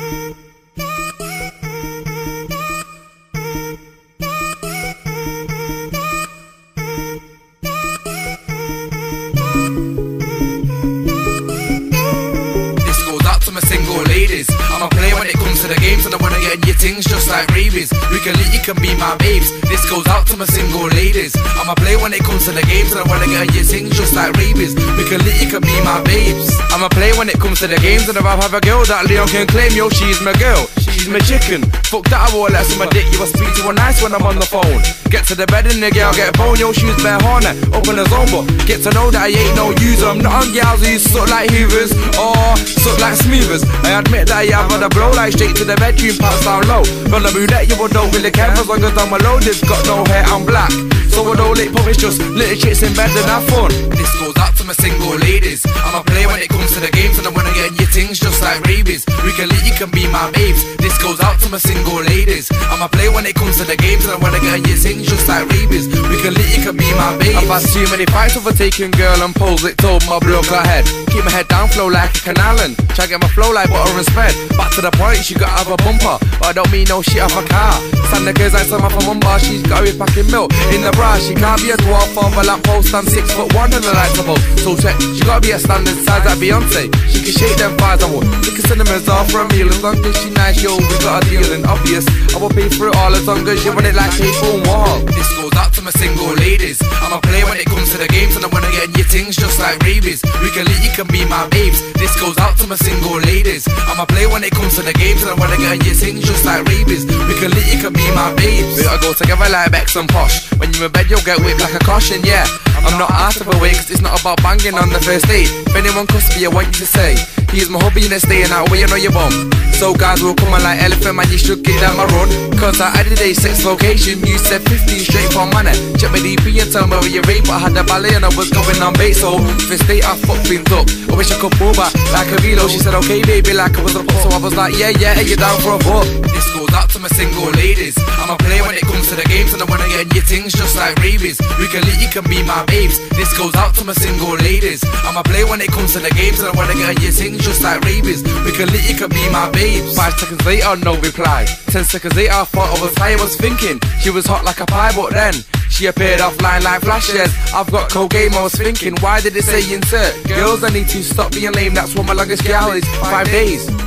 Single ladies, I'm a player when it comes to the games, and I wanna get in your things just like rabies. We can lead, you can be my babes. This goes out to my single ladies. I'm a player when it comes to the games, and I wanna get in your things just like rabies. We can lead, you can be my babes. I'm a player when it comes to the games, and if I have a girl that Leon can claim, yo, she's my girl, she's my chicken. Fuck that, I won't let some my dick. You will speak to her nice when I'm on the phone. Get to the bed and the girl get a bone, yo, she's bare horny, open the zone, but get to know that I ain't no user. I'm not on gals who suck like hoovers or suck like smoothers. I admit that yeah, I've got a blow like straight to the bedroom, pass down low. Run the brunette, you don't really care as long as I'm alone. They've got no hair, I'm black. So I don't late pub, it's just little chicks in bed and have fun. This goes out to my single ladies. I'm a player when it comes to the games, and I wanna get in your things just like rabies. We can lead, you can be my babes. This goes out to my single ladies. I'm a player when it comes to the games, and I wanna get in your things just like rabies. We can lead, you can be my babes. I've had too many fights over taking girl and pose it told my bloke ahead. Keep my head down, flow like a canal and try get my flow like butter and spread. Back to the point, she gotta have a bumper, but I don't mean no shit off a car. Stand the girls like some of her mumba, she's got it packing milk in the bra. She can't be a dwarf off a lamppost, and 6'1" and a light above. So check, she gotta be a standard size like Beyonce. She can shake them thighs, I won't lick a cinnamons off for a meal. As long as she nice, yo, we got a deal. And obvious, I will pay for it all as long as you want it like paper and wall. This goes out to my single ladies. I'm a player when it comes to the games, and I wanna get in your things just like rabies. We can lead, you can be my babes. This goes out to my single ladies. I'm a player when it comes to the games, and I wanna get in your things just like rabies. We can lead, you can be my babes. We gotta go together like Bex and Posh. When you're in bed, you'll get whipped like a caution, yeah. I'm not out of a way, cause it's not about banging on the first date. If anyone cuss me, I want you to say, he's my hubby and they're staying out where you know your bum. So guys will come on like elephant, man, you should get down my run. Cause I added a 6 location, you said 15 straight from money. Check my DP and tell me where you rate, but I had the ballet and I was going on bait. So first date I fucked things up, I wish I could pull back like a velo. She said okay baby, like I was a pup, so I was like yeah, you down for a fuck. This goes out to my single ladies. I'm a player when it comes to the games, and I wanna get in your things just like rabies. We can lead, you can be my babes. This goes out to my single ladies. I'm a player when it comes to the games, and I wanna get in your things just like rabies. We can lead, you can be my babes. 5 seconds later, no reply. 10 seconds later, I thought I was high, I was thinking she was hot like a pie, but then she appeared offline like flashes. I've got cold game, I was thinking, why did it say insert? Girls, I need to stop being lame, that's what my longest gal is, 5 days.